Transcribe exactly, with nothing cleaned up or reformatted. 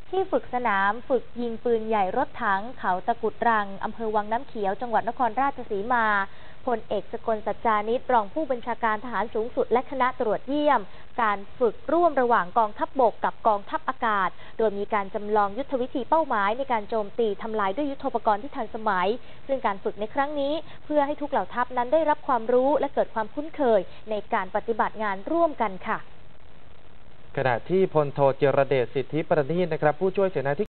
ที่ฝึกสนามฝึกยิงปืนใหญ่รถถังเขาตะกุดรังอำเภอวังน้ำเขียวจังหวัดนครราชสีมาพลเอกสกลสัจจานิตรองผู้บัญชาการทหารสูงสุดและคณะตรวจเยี่ยมการฝึกร่วมระหว่างกองทัพบกกับกองทัพอากาศโดยมีการจำลองยุทธวิธีเป้าหมายในการโจมตีทำลายด้วยยุทโธปกรณ์ที่ทันสมัยซึ่งการฝึกในครั้งนี้เพื่อให้ทุกเหล่าทัพนั้นได้รับความรู้และเกิดความคุ้นเคยในการปฏิบัติงานร่วมกันค่ะขณะที่พลโทเจรเดชสิทธิประณีตนะครับผู้ช่วยเสนาธิ